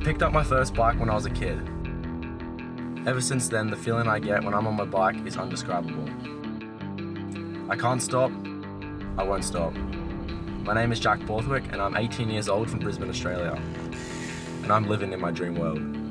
picked up my first bike when I was a kid. Ever since then, the feeling I get when I'm on my bike is indescribable. I can't stop, I won't stop. My name is Jack Borthwick and I'm 18 years old from Brisbane, Australia. And I'm living in my dream world.